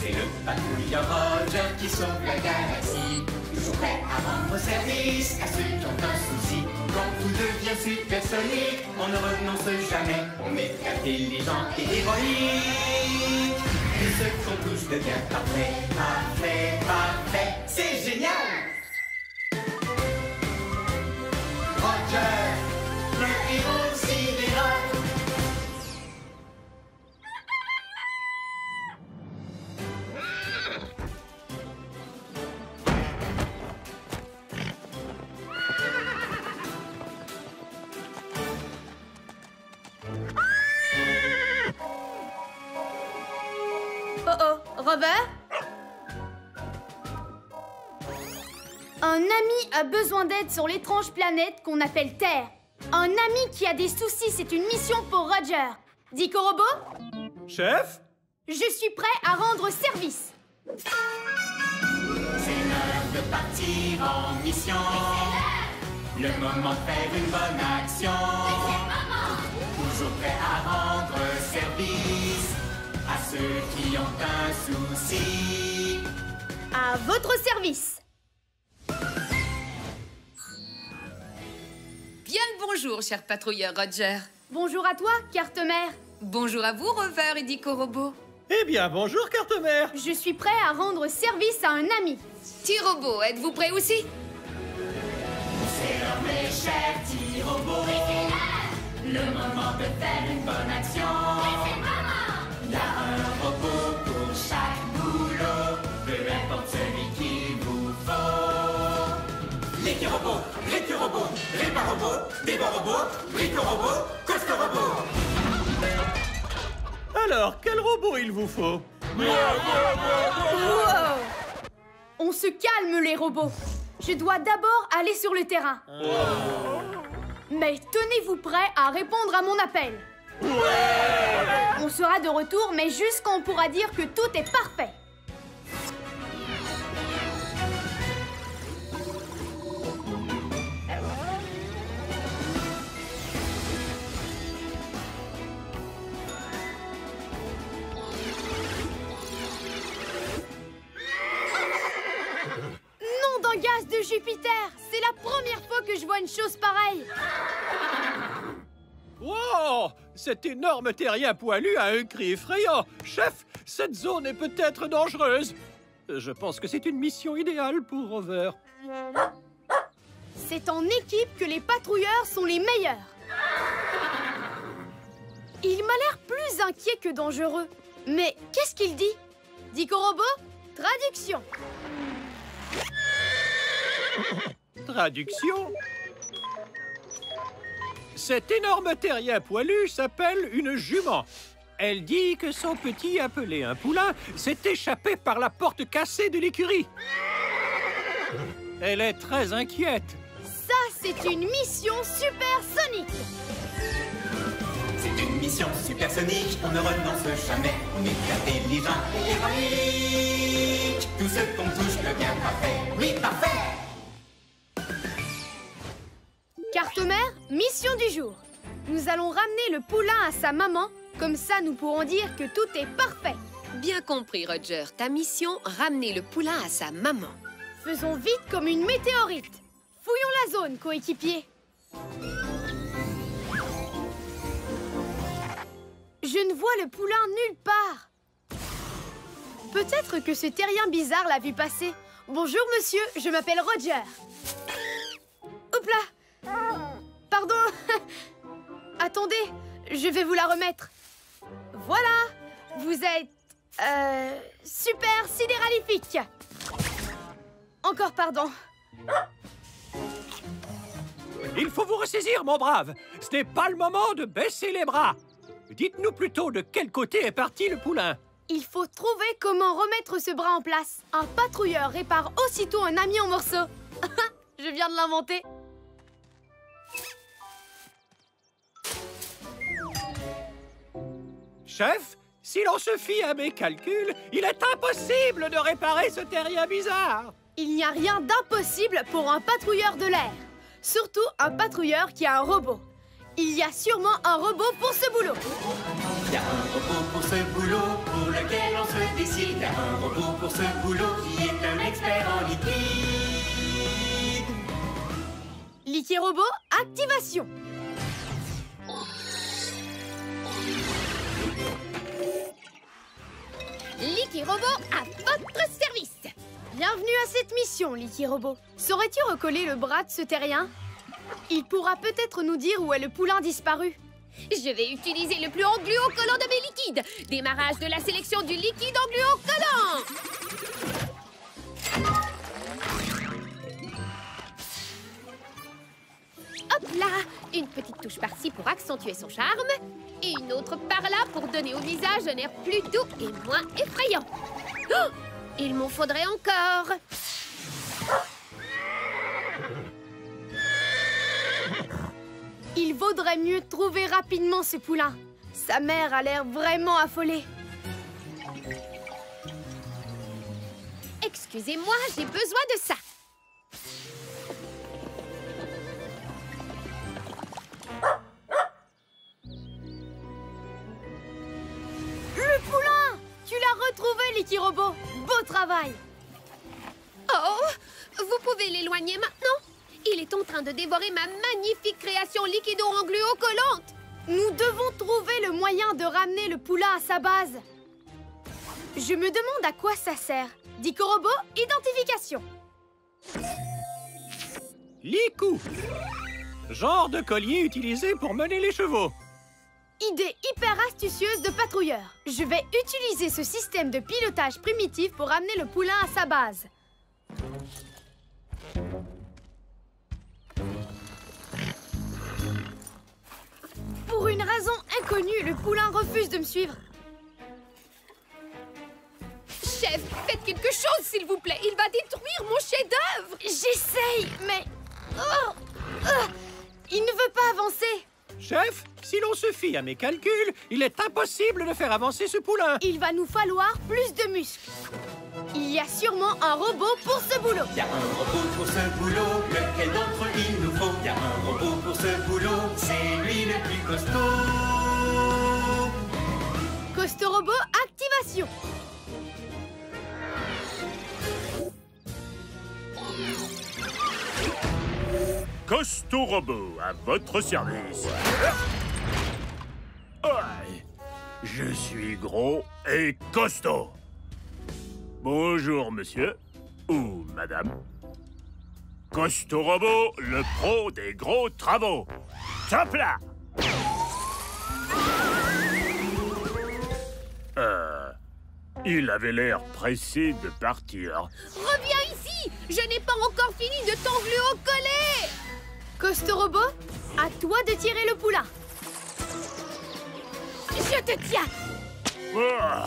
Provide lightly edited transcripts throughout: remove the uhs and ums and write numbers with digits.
C'est le patrouilleur Roger qui sauve la galaxie. Toujours prêt à rendre service à ceux qui ont un souci. Quand tout devient supersonique, on ne renonce jamais. On est intelligent et héroïque. Et ce qu'on touche devient parfait, parfait, parfait. C'est génial! Roger, le héros sidérant. Robert? Un ami a besoin d'aide sur l'étrange planète qu'on appelle Terre. Un ami qui a des soucis, c'est une mission pour Roger. Dico Robot? Chef? Je suis prêt à rendre service. C'est l'heure de partir en mission. Le moment de faire une bonne action. Toujours prêt à rendre service à ceux qui ont un souci. À votre service. Bien le bonjour, cher patrouilleur Roger. Bonjour à toi, Carte-Mère. Bonjour à vous, Rover et Dico Robot. Eh bien, bonjour, Carte-Mère. Je suis prêt à rendre service à un ami. T-Robot, êtes-vous prêt aussi? C'est l'heure, mes chers petits robots. Le moment de faire une bonne action. Il y a un robot pour chaque boulot, peu importe celui qu'il vous faut. L'équi-robot, récu-robot, répar-robot, débat-robot, brico-robot, coste-robot. Alors, quel robot il vous faut? Wow. On se calme, les robots. Je dois d'abord aller sur le terrain. Mais tenez-vous prêts à répondre à mon appel. On sera de retour, mais juste quand on pourra dire que tout est parfait. Nom d'un gaz de Jupiter! C'est la première fois que je vois une chose pareille. Wow! Cet énorme terrien poilu a un cri effrayant. Chef, cette zone est peut-être dangereuse. Je pense que c'est une mission idéale pour Rover. C'est en équipe que les patrouilleurs sont les meilleurs. Il m'a l'air plus inquiet que dangereux. Mais qu'est-ce qu'il dit? Dico Robot, traduction. Traduction? Cet énorme terrien poilu s'appelle une jument. Elle dit que son petit, appelé un poulain, s'est échappé par la porte cassée de l'écurie. Elle est très inquiète. Ça, c'est une mission supersonique. C'est une mission supersonique, on ne renonce jamais. On est intelligent et héroïque. Tout ce qu'on touche devient parfait. Oui, parfait! Carte-Mère, mission du jour. Nous allons ramener le poulain à sa maman. Comme ça, nous pourrons dire que tout est parfait. Bien compris, Roger. Ta mission, ramener le poulain à sa maman. Faisons vite comme une météorite. Fouillons la zone, coéquipier. Je ne vois le poulain nulle part. Peut-être que ce terrien bizarre l'a vu passer. Bonjour, monsieur, je m'appelle Roger. Hop là! Pardon. Attendez, je vais vous la remettre. Voilà, vous êtes... super sidéralifique. Encore pardon. Il faut vous ressaisir, mon brave. Ce n'est pas le moment de baisser les bras. Dites-nous plutôt de quel côté est parti le poulain. Il faut trouver comment remettre ce bras en place. Un patrouilleur répare aussitôt un ami en morceaux. Je viens de l'inventer. Chef, si l'on se fie à mes calculs, il est impossible de réparer ce terrien bizarre. Il n'y a rien d'impossible pour un patrouilleur de l'air. Surtout un patrouilleur qui a un robot. Il y a sûrement un robot pour ce boulot. Il y a un robot pour ce boulot, pour lequel on se difficile, y a un robot pour ce boulot qui est un expert en liquide. Liquirobot, activation. Liquirobot à votre service. Bienvenue à cette mission, Liquirobot. Saurais-tu recoller le bras de ce terrien? Il pourra peut-être nous dire où est le poulain disparu. Je vais utiliser le plus engluo-collant de mes liquides. Démarrage de la sélection du liquide engluo-collant. Hop là! Une petite touche par-ci pour accentuer son charme. Et une autre par-là pour donner au visage un air plus doux et moins effrayant. Oh! Il m'en faudrait encore. Il vaudrait mieux trouver rapidement ce poulain. Sa mère a l'air vraiment affolée. Excusez-moi, j'ai besoin de ça. Le poulain! Tu l'as retrouvé, Liquirobot. Beau travail! Oh! Vous pouvez l'éloigner maintenant? Il est en train de dévorer ma magnifique création liquido-engluo-collante. Nous devons trouver le moyen de ramener le poulain à sa base. Je me demande à quoi ça sert. Liquirobot, identification. Licou. Genre de collier utilisé pour mener les chevaux. Idée hyper astucieuse de patrouilleur. Je vais utiliser ce système de pilotage primitif pour ramener le poulain à sa base. Pour une raison inconnue, le poulain refuse de me suivre. Chef, faites quelque chose, s'il vous plaît. Il va détruire mon chef-d'œuvre. J'essaye, mais... il ne veut pas avancer. Chef, si l'on se fie à mes calculs, il est impossible de faire avancer ce poulain. Il va nous falloir plus de muscles. Il y a sûrement un robot pour ce boulot. Y a un robot pour ce boulot, lequel d'entre eux il nous faut? Y a un robot pour ce boulot, c'est lui le plus costaud. Costaud robot, activation. Costaud Robot, à votre service. Ouais, je suis gros et costaud. Bonjour, monsieur. Ou madame. Costaud Robot, le pro des gros travaux. Top là! Il avait l'air pressé de partir. Reviens ici. Je n'ai pas encore fini de t'engluo-coller. Costaud robot, à toi de tirer le poulain. Je te tiens. Ah.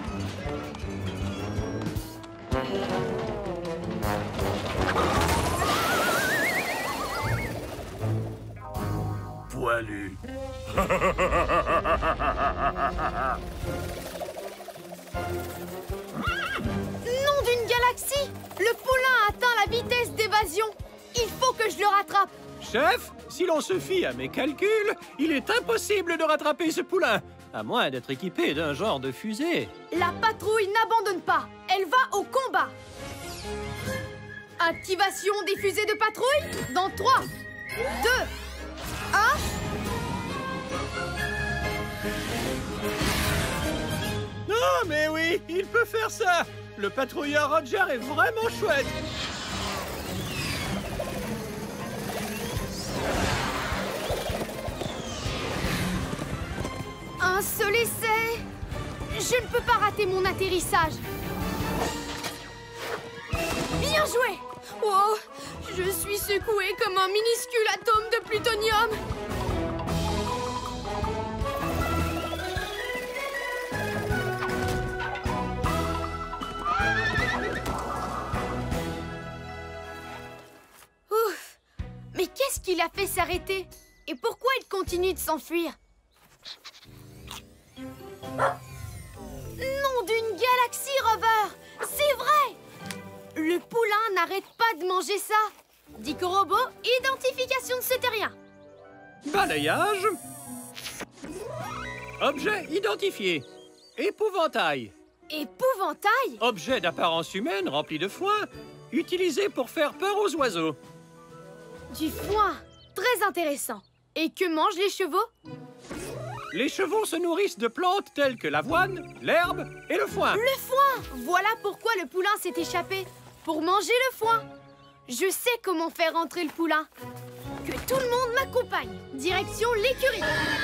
Poilu. Nom d'une galaxie! Le poulain a atteint la vitesse d'évasion. Il faut que je le rattrape. Chef, si l'on se fie à mes calculs, il est impossible de rattraper ce poulain, à moins d'être équipé d'un genre de fusée. La patrouille n'abandonne pas. Elle va au combat. Activation des fusées de patrouille dans 3, 2, 1... Oh, mais oui, il peut faire ça. Le patrouilleur Roger est vraiment chouette. Un seul essai. Je ne peux pas rater mon atterrissage. Bien joué. Wow, je suis secouée comme un minuscule atome de plutonium. Ouf. Mais qu'est-ce qui l'a fait s'arrêter? Et pourquoi il continue de s'enfuir? Nom d'une galaxie, Rover! C'est vrai! Le poulain n'arrête pas de manger ça. Liquirobot, identification de ce terrien. Balayage. Objet identifié. Épouvantail. Épouvantail? Objet d'apparence humaine rempli de foin, utilisé pour faire peur aux oiseaux. Du foin. Très intéressant. Et que mangent les chevaux? Les chevaux se nourrissent de plantes telles que l'avoine, l'herbe et le foin. Le foin! Voilà pourquoi le poulain s'est échappé. Pour manger le foin. Je sais comment faire entrer le poulain. Que tout le monde m'accompagne. Direction l'écurie.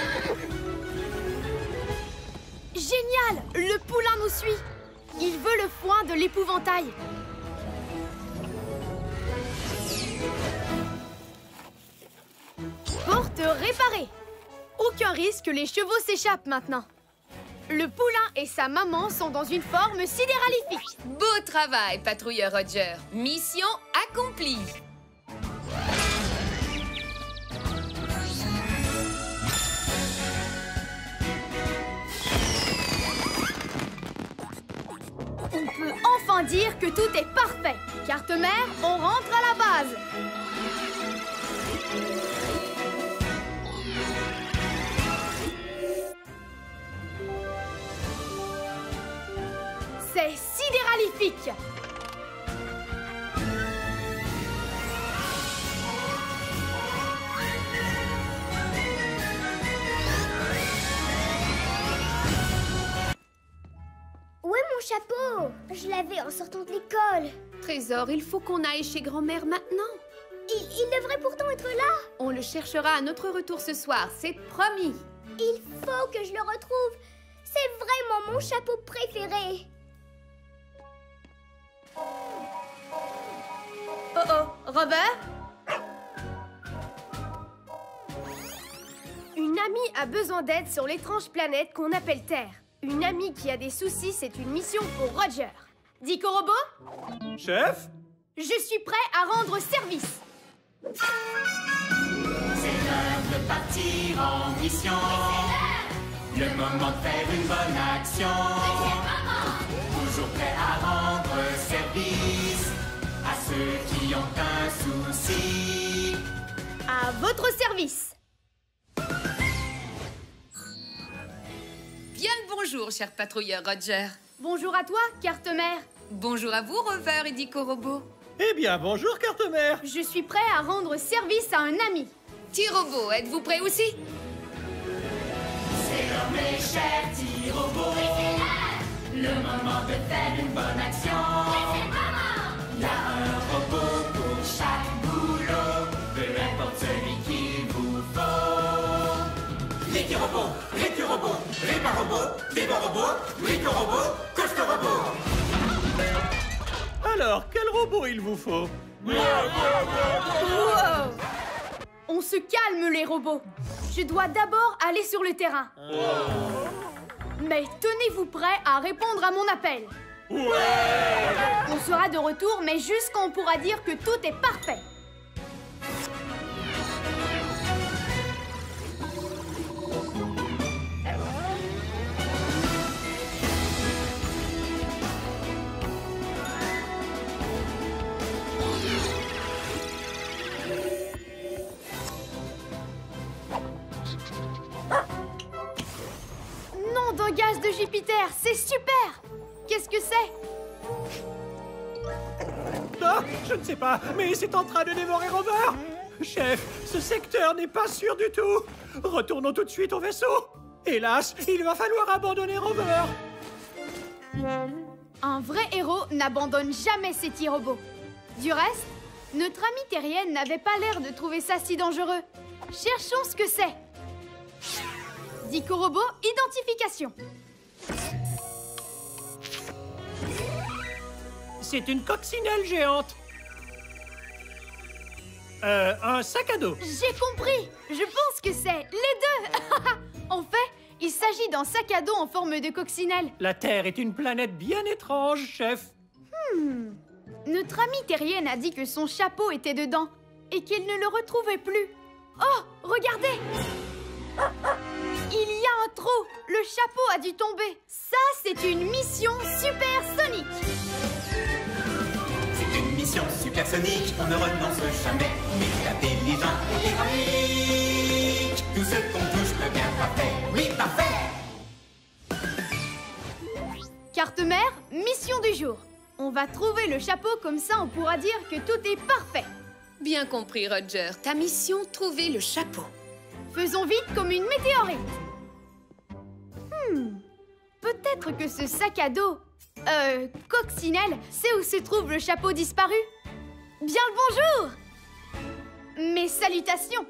Génial! Le poulain nous suit. Il veut le foin de l'épouvantail. Porte réparée. Aucun risque que les chevaux s'échappent maintenant. Le poulain et sa maman sont dans une forme sidéralifique. Beau travail, patrouilleur Roger. Mission accomplie. On peut enfin dire que tout est parfait. Carte-mère, on rentre à la base. C'est sidéralifique. Où est mon chapeau? Je l'avais en sortant de l'école. Trésor, il faut qu'on aille chez grand-mère maintenant. Il devrait pourtant être là. On le cherchera à notre retour ce soir, c'est promis. Il faut que je le retrouve. C'est vraiment mon chapeau préféré. Oh oh, Robert? Une amie a besoin d'aide sur l'étrange planète qu'on appelle Terre. Une amie qui a des soucis, c'est une mission pour Roger. Dico Robot? Chef? Je suis prêt à rendre service. C'est l'heure de partir en mission. Le moment de faire une bonne action. Toujours prêt à rendre service à ceux qui ont un souci. À votre service. Bien le bonjour, cher patrouilleur Roger. Bonjour à toi, carte-mère. Bonjour à vous, Rover et Dico Robot. Eh bien, bonjour, carte-mère. Je suis prêt à rendre service à un ami. T-Robot, êtes-vous prêt aussi? C'est l'heure, mes chers petits robots. Le moment de faire une bonne action. Il y a un robot pour chaque boulot, peu importe celui qu'il vous faut. Ricky Robot, Ricky Robot, Ripa Robot, Bibo Robot, Rico Robot, Costo Robot. Alors, quel robot il vous faut? Wow. On se calme, les robots. Je dois d'abord aller sur le terrain. Mais tenez-vous prêts à répondre à mon appel. On sera de retour, mais juste quand on pourra dire que tout est parfait. Nom d'un gaz de Jupiter, c'est super! Qu'est-ce que c'est? Ah, je ne sais pas, mais c'est en train de dévorer Rover. Chef, ce secteur n'est pas sûr du tout. Retournons tout de suite au vaisseau. Hélas, il va falloir abandonner Rover. Un vrai héros n'abandonne jamais ses petits robots. Du reste, notre amie terrienne n'avait pas l'air de trouver ça si dangereux. Cherchons ce que c'est. Dico Robot, identification. C'est une coccinelle géante. Un sac à dos. J'ai compris. Je pense que c'est les deux. En fait, il s'agit d'un sac à dos en forme de coccinelle. La Terre est une planète bien étrange, chef. Notre amie terrienne a dit que son chapeau était dedans et qu'elle ne le retrouvait plus. Oh, regardez! Il y a un trou. Le chapeau a dû tomber. Ça, c'est une mission supersonique. C'est une mission supersonique, on ne renonce jamais. Mais intelligent et héroïque. Tout ce qu'on touche devient parfait. Oui, parfait. Carte mère, mission du jour. On va trouver le chapeau, comme ça on pourra dire que tout est parfait. Bien compris, Roger. Ta mission, trouver le chapeau. Faisons vite comme une météorite. Peut-être que ce sac à dos, Coccinelle, sait où se trouve le chapeau disparu. Bien le bonjour! Mes salutations!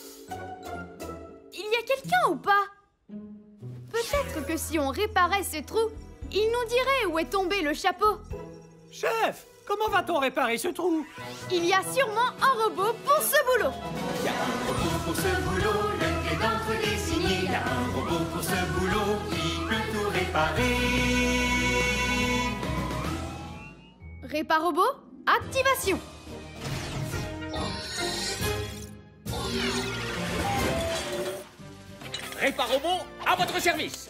Il y a quelqu'un ou pas? Peut-être que si on réparait ce trou, il nous dirait où est tombé le chapeau. Chef, comment va-t-on réparer ce trou? Il y a sûrement un robot pour ce boulot. Il y a un robot pour ce boulot, lequel d'entre les signés. Il y a un robot pour ce boulot qui peut tout réparer. Réparobot, activation. Réparobot, à votre service.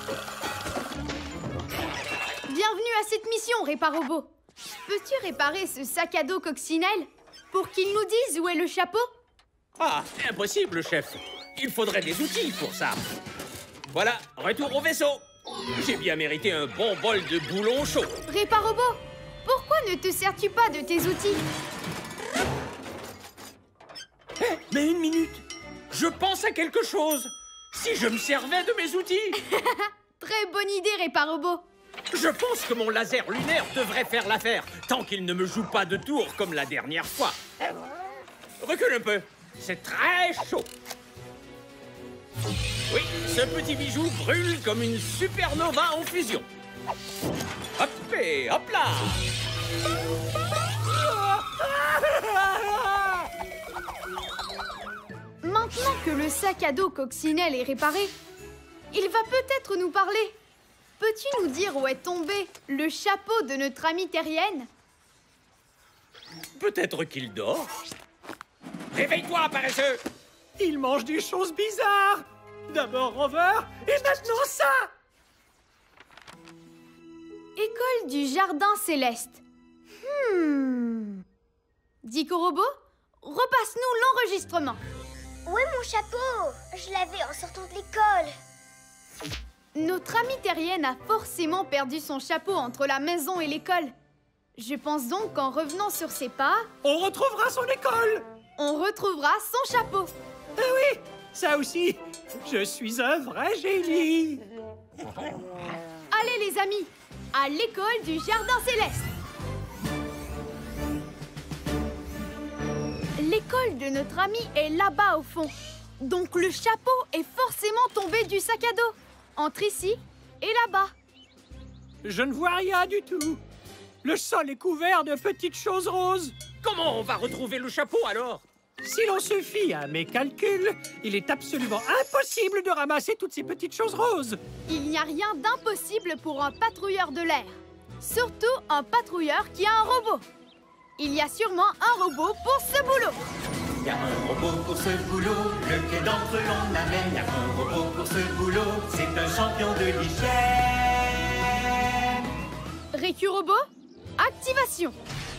Bienvenue à cette mission, Réparobot. Peux-tu réparer ce sac à dos Coccinelle pour qu'il nous dise où est le chapeau? Ah, impossible, chef. Il faudrait des outils pour ça. Voilà, retour au vaisseau. J'ai bien mérité un bon bol de boulon chaud. Réparobot, pourquoi ne te sers-tu pas de tes outils? Mais une minute. Je pense à quelque chose. Si je me servais de mes outils. Très bonne idée, Réparobot. Je pense que mon laser lunaire devrait faire l'affaire, tant qu'il ne me joue pas de tour comme la dernière fois. Recule un peu. C'est très chaud. Oui, ce petit bijou brûle comme une supernova en fusion. Hop et hop là. Maintenant que le sac à dos Coccinelle est réparé, il va peut-être nous parler. Peux-tu nous dire où est tombé le chapeau de notre amie terrienne? Peut-être qu'il dort. Réveille-toi, paresseux. Il mange des choses bizarres. D'abord Rover, et maintenant ça. École du Jardin Céleste. Dico Robot, repasse-nous l'enregistrement. Où est mon chapeau? Je l'avais en sortant de l'école. Notre amie terrienne a forcément perdu son chapeau entre la maison et l'école. Je pense donc qu'en revenant sur ses pas, On retrouvera son école. on retrouvera son chapeau. Ah oui, ça aussi. Je suis un vrai génie. Allez les amis, à l'école du Jardin Céleste. L'école de notre ami est là-bas au fond. Donc le chapeau est forcément tombé du sac à dos. Entre ici et là-bas. Je ne vois rien du tout. Le sol est couvert de petites choses roses. Comment on va retrouver le chapeau alors? Si l'on se fie à mes calculs, il est absolument impossible de ramasser toutes ces petites choses roses. Il n'y a rien d'impossible pour un patrouilleur de l'air. Surtout un patrouilleur qui a un robot. Il y a sûrement un robot pour ce boulot. Il y a un robot pour ce boulot, lequel d'entre eux l'on amène. Il y a un robot pour ce boulot, c'est un champion de l'hygiène. Récurobot, activation.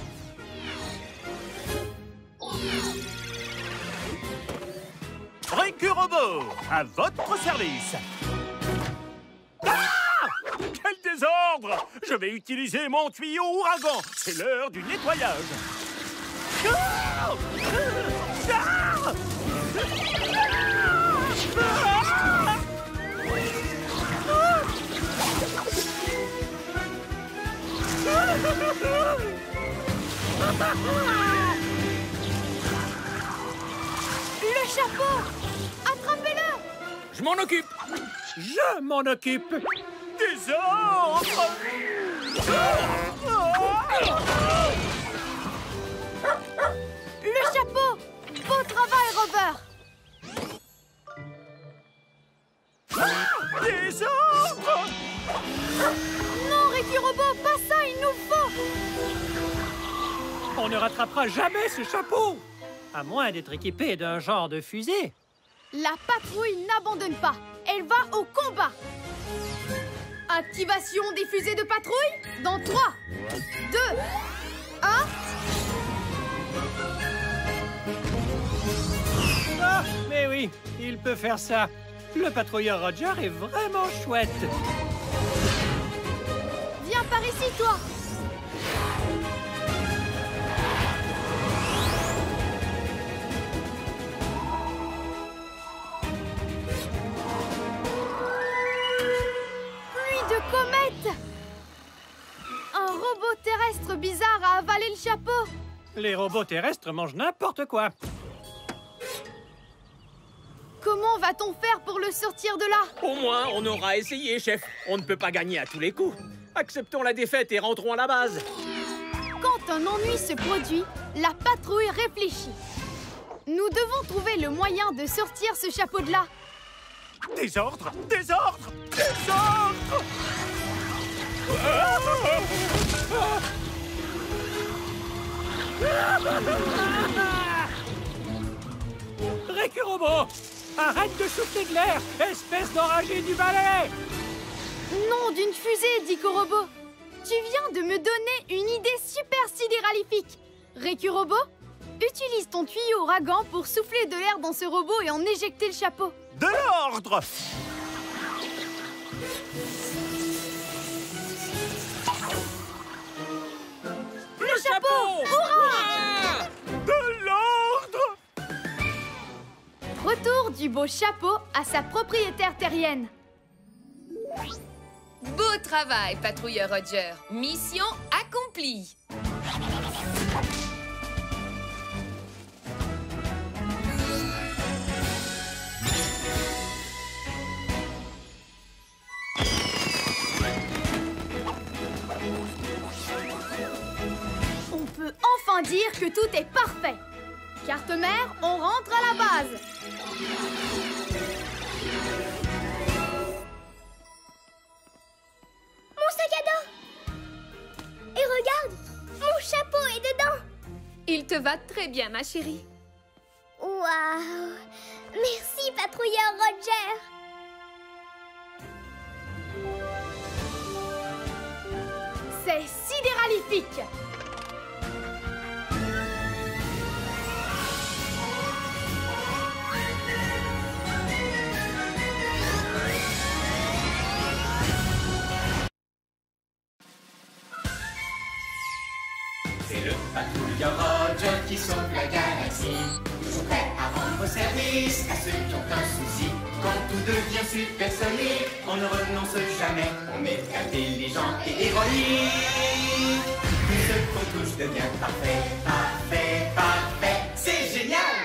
Récurobot, à votre service. Ah! Quel désordre! Je vais utiliser mon tuyau ouragan. C'est l'heure du nettoyage. Ah! Ah! Le chapeau! Attrapez-le! Je m'en occupe. Je m'en occupe. Désordre! Le chapeau! Beau travail, Rover! Désordre! Non, Récurobot, pas ça, il nous faut! On ne rattrapera jamais ce chapeau. À moins d'être équipé d'un genre de fusée. La patrouille n'abandonne pas. Elle va au combat. Activation des fusées de patrouille dans 3, 2, 1... Ah, mais oui, il peut faire ça. Le patrouilleur Roger est vraiment chouette. par ici, toi! Pluie de comètes! Un robot terrestre bizarre a avalé le chapeau! Les robots terrestres mangent n'importe quoi. Comment va-t-on faire pour le sortir de là? Au moins, on aura essayé, chef. On ne peut pas gagner à tous les coups. Acceptons la défaite et rentrons à la base. Quand un ennui se produit, la patrouille réfléchit. Nous devons trouver le moyen de sortir ce chapeau de là. Désordre! Désordre! Désordre! Récurobot! Arrête de souffler de l'air, espèce d'enragé du balai! Nom d'une fusée, dit Corobot. Tu viens de me donner une idée super sidéralifique. Récurobot, utilise ton tuyau ouragan pour souffler de l'air dans ce robot et en éjecter le chapeau. De l'ordre! Le chapeau! Hurrah! De l'ordre! Retour du beau chapeau à sa propriétaire terrienne. Beau travail, patrouilleur Roger. Mission accomplie. On peut enfin dire que tout est parfait. Carte-mère, on rentre à la base. Mon sac à dos! Et regarde, mon chapeau est dedans! Il te va très bien, ma chérie. Waouh! Merci, patrouilleur Roger! C'est sidéralifique. C'est le patrouilleur Roger qui sauve la galaxie. Toujours prêt à rendre service à ceux qui ont un souci. Quand tout devient supersonique, on ne renonce jamais. On est intelligent et héroïque. Tout ce qu'on touche devient parfait, parfait, parfait. C'est génial!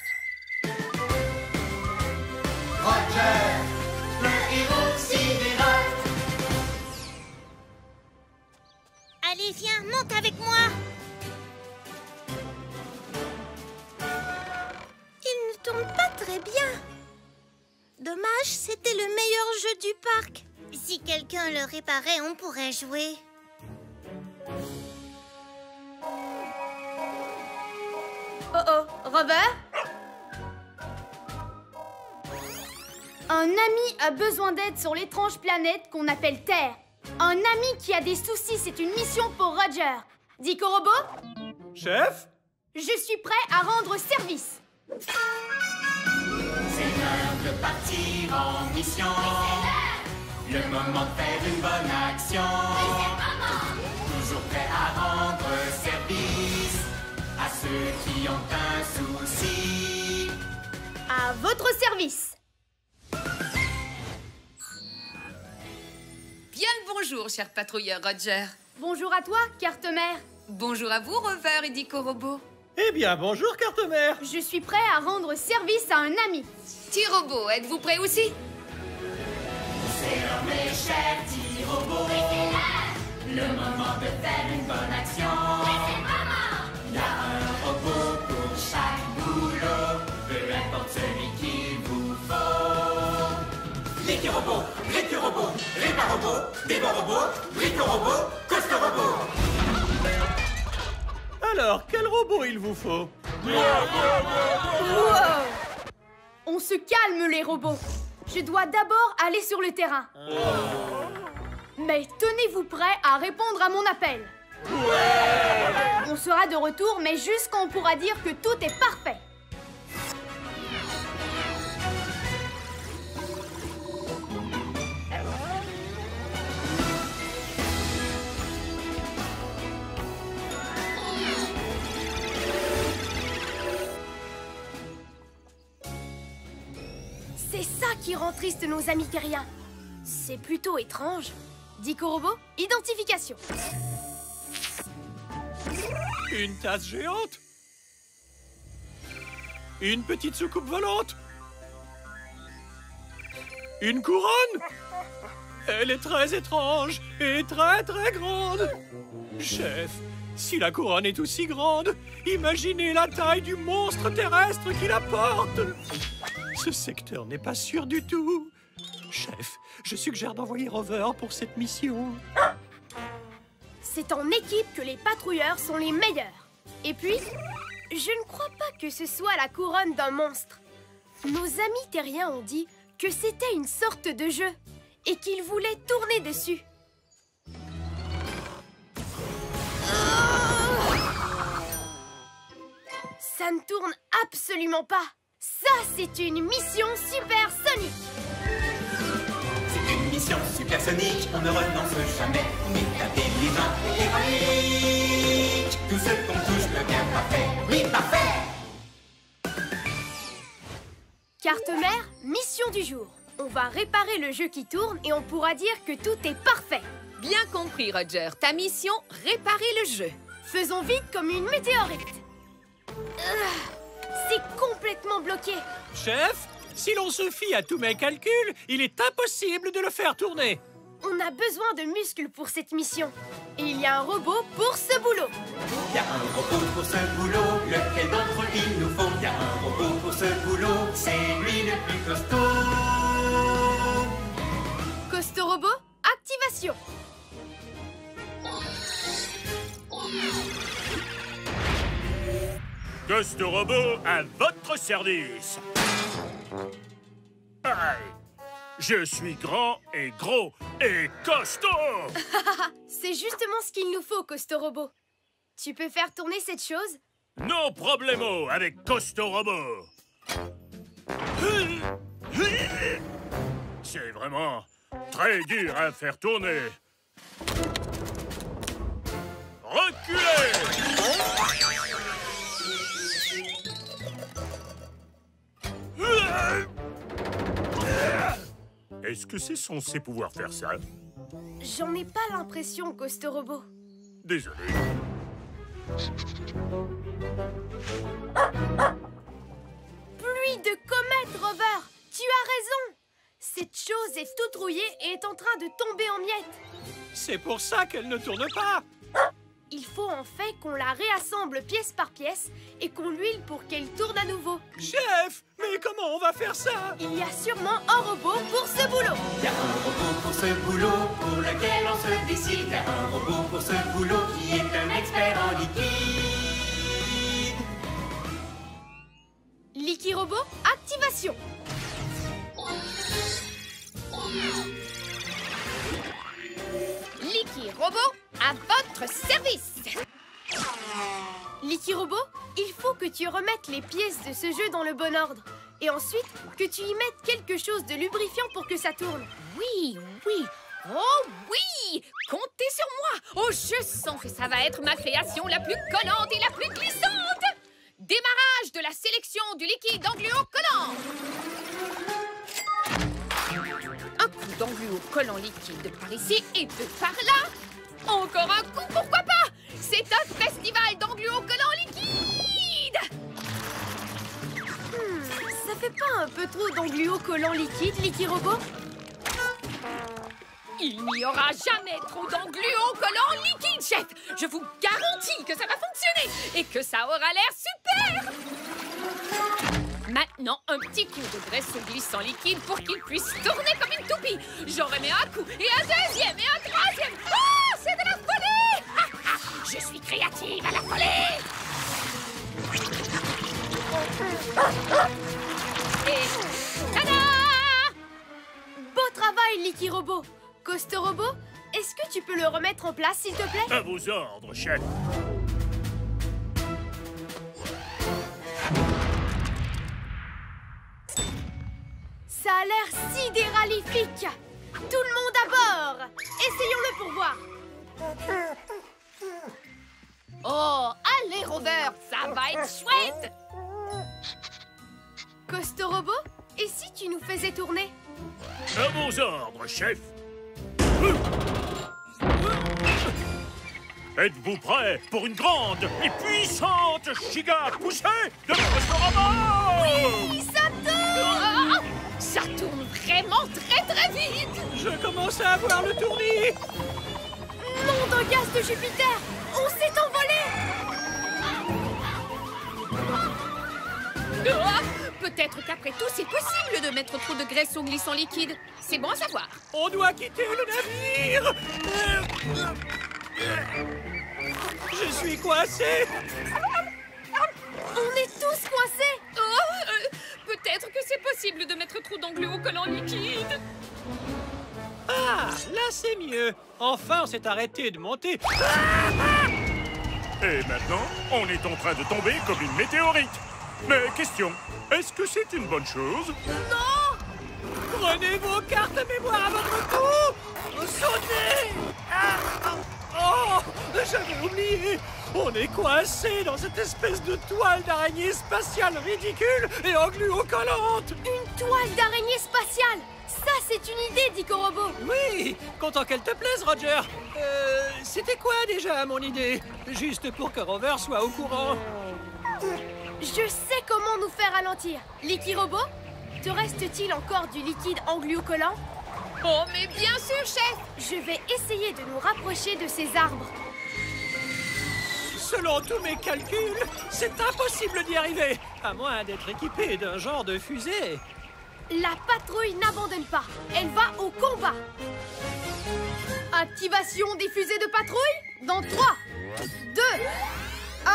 Roger, le héros sidéral. Allez, viens, monte avec moi! Il ne tourne pas très bien. Dommage, c'était le meilleur jeu du parc. Si quelqu'un le réparait, on pourrait jouer. Oh oh, Robert? Un ami a besoin d'aide sur l'étrange planète qu'on appelle Terre. Un ami qui a des soucis, c'est une mission pour Roger. Dit Corobot? Chef? Je suis prêt à rendre service. C'est l'heure de partir en mission. Le moment de faire une bonne action. Toujours prêt à rendre service à ceux qui ont un souci. À votre service. Bien le bonjour, cher patrouilleur Roger. Bonjour à toi, carte-mère. Bonjour à vous, Rover et Dico Robot. Eh bien, bonjour, carte-mère. Je suis prêt à rendre service à un ami. T-Robot, êtes-vous prêt aussi? C'est l'heure, mes chers petits robots. Le moment de faire une bonne action. Il y a un robot pour chaque boulot. Peu importe celui qu'il vous faut. L'équi-robot, récu-robot, répar-robot, démon-robot, brico-robot, costo-robot. Alors, quel robot il vous faut? Wow. On se calme, les robots. Je dois d'abord aller sur le terrain. Mais tenez-vous prêts à répondre à mon appel. On sera de retour, mais juste quand on pourra dire que tout est parfait. qui rend triste nos amis terriens. C'est plutôt étrange. Dico Robot, identification. Une tasse géante? Une petite soucoupe volante? Une couronne? Elle est très étrange et très très grande. Chef, si la couronne est aussi grande, imaginez la taille du monstre terrestre qui la porte. Ce secteur n'est pas sûr du tout. Chef, je suggère d'envoyer Rover pour cette mission. C'est en équipe que les patrouilleurs sont les meilleurs. Et puis, je ne crois pas que ce soit la couronne d'un monstre. Nos amis terriens ont dit que c'était une sorte de jeu et qu'ils voulaient tourner dessus. Ça ne tourne absolument pas. Ça, c'est une mission supersonique. C'est une mission supersonique, on ne renonce jamais. Intelligent et héroïque, tout ce qu'on touche devient parfait. Oui, parfait! Carte mère, mission du jour. On va réparer le jeu qui tourne et on pourra dire que tout est parfait. Bien compris, Roger. Ta mission, réparer le jeu. Faisons vite comme une météorite. C'est complètement bloqué. Chef, si l'on se fie à tous mes calculs, il est impossible de le faire tourner. On a besoin de muscles pour cette mission. Et il y a un robot pour ce boulot. Il y a un robot pour ce boulot, lequel d'autre il nous faut? Il y a un robot pour ce boulot, c'est lui le plus costaud. Costaud Robot, activation. Costaud Robot à votre service. Aïe. Je suis grand et gros et costaud. C'est justement ce qu'il nous faut, Costaud Robot. Tu peux faire tourner cette chose? No problemo avec Costaud Robot. C'est vraiment très dur à faire tourner. Reculez! Est-ce que c'est censé pouvoir faire ça? J'en ai pas l'impression, Costaud Robot. Désolé. Pluie de comètes, Rover! Tu as raison! Cette chose est toute rouillée et est en train de tomber en miettes. C'est pour ça qu'elle ne tourne pas. Il faut en fait qu'on la réassemble pièce par pièce et qu'on l'huile pour qu'elle tourne à nouveau. Chef, mais comment on va faire ça? Il y a sûrement un robot pour ce boulot. Il y a un robot pour ce boulot, pour lequel on se décide. Il y a un robot pour ce boulot qui est un expert en liquide. Liquid Robot, activation. Liquid Robot, à votre service. Liquid Robot, il faut que tu remettes les pièces de ce jeu dans le bon ordre. Et ensuite, que tu y mettes quelque chose de lubrifiant pour que ça tourne. Oui, oui. Oh oui! Comptez sur moi! Oh, je sens que ça va être ma création la plus collante et la plus glissante! Démarrage de la sélection du liquide engluo collant! Un coup d'engluo collant liquide par ici et deux par là. Encore un coup, pourquoi pas? C'est un festival d'engluo collant liquide! Ça fait pas un peu trop d'engluo collant liquide, Liquid Robot? Il n'y aura jamais trop d'engluo collant liquide, chef! Je vous garantis que ça va fonctionner et que ça aura l'air super! Maintenant, un petit coup de graisse glissant liquide pour qu'il puisse tourner comme une toupie. J'en remets un coup, et un deuxième, et un troisième. Oh, c'est de la folie! Je suis créative à la folie! Et tada! Beau travail, Liquid Robot. Costaud Robot, est-ce que tu peux le remettre en place, s'il te plaît? À vos ordres, chef. Ça a l'air sidéralifique. Tout le monde à bord. Essayons-le pour voir. Oh, allez, Rover, ça va être chouette! Costaud Robot, et si tu nous faisais tourner? À vos ordres, chef. Êtes-vous prêts pour une grande et puissante giga poussée de Castorama? Oui, ça tourne! Oh, ça tourne vraiment très vite! Je commence à avoir le tournis. Nom de gaz de Jupiter! On s'est envolé! Peut-être qu'après tout, c'est possible de mettre trop de graisse au glissant liquide. C'est bon à savoir. On doit quitter le navire. Je suis coincé. On est tous coincés! Peut-être que c'est possible de mettre trop d'engluocollants liquide. Ah, là c'est mieux. Enfin, on s'est arrêté de monter. Et maintenant, on est en train de tomber comme une météorite. Mais question, est-ce que c'est une bonne chose? Non! Prenez vos cartes mémoire à votre cou. Sautez! Oh, j'avais oublié. On est coincé dans cette espèce de toile d'araignée spatiale ridicule et engluocollante. Une toile d'araignée spatiale! Ça, c'est une idée, Dico Robot! Oui, content qu'elle te plaise, Roger. C'était quoi déjà mon idée? Juste pour que Rover soit au courant. Je sais comment nous faire ralentir. Licky Robot, te reste-t-il encore du liquide engluocollant? Oh, mais bien sûr, chef! Je vais essayer de nous rapprocher de ces arbres. Selon tous mes calculs, c'est impossible d'y arriver, à moins d'être équipé d'un genre de fusée. La patrouille n'abandonne pas. Elle va au combat. Activation des fusées de patrouille dans 3, 2, 1...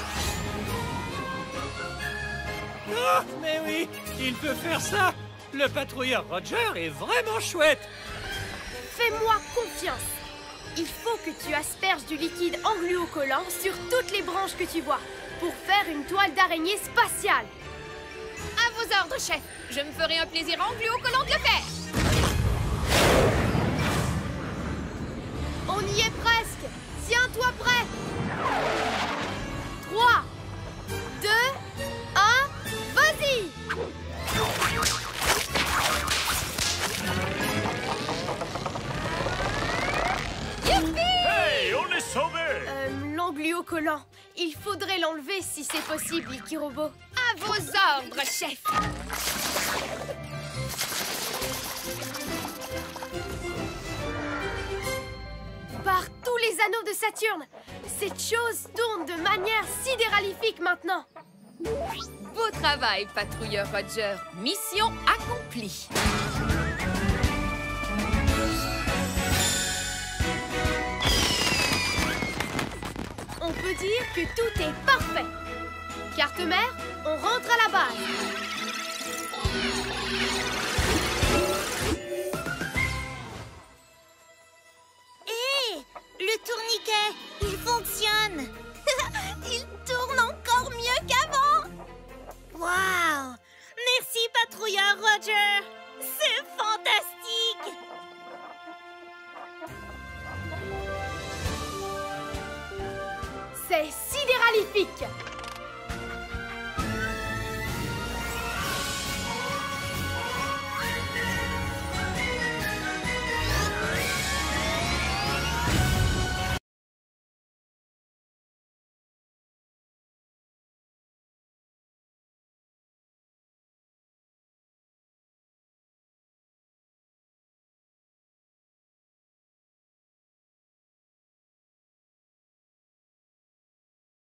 Ah, mais oui, il peut faire ça. Le patrouilleur Roger est vraiment chouette. Fais-moi confiance. Il faut que tu asperges du liquide engluocollant sur toutes les branches que tu vois pour faire une toile d'araignée spatiale. À vos ordres, chef. Je me ferai un plaisir engluocollant de le faire. On y est presque. Tiens-toi prêt. 3, 2, 1, vas-y. Hey, on est sauvés! L'engluocollant. Il faudrait l'enlever si c'est possible, Licky Robot. À vos ordres, chef. Par tous les anneaux de Saturne, cette chose tourne de manière sidéralifique maintenant. Beau travail, patrouilleur Roger. Mission accomplie. On peut dire que tout est parfait. Carte mère, on rentre à la base. Hé, le tourniquet, il fonctionne. Il tourne encore mieux qu'avant. Waouh! Merci, patrouilleur Roger. C'est fantastique. C'est sidéralifique.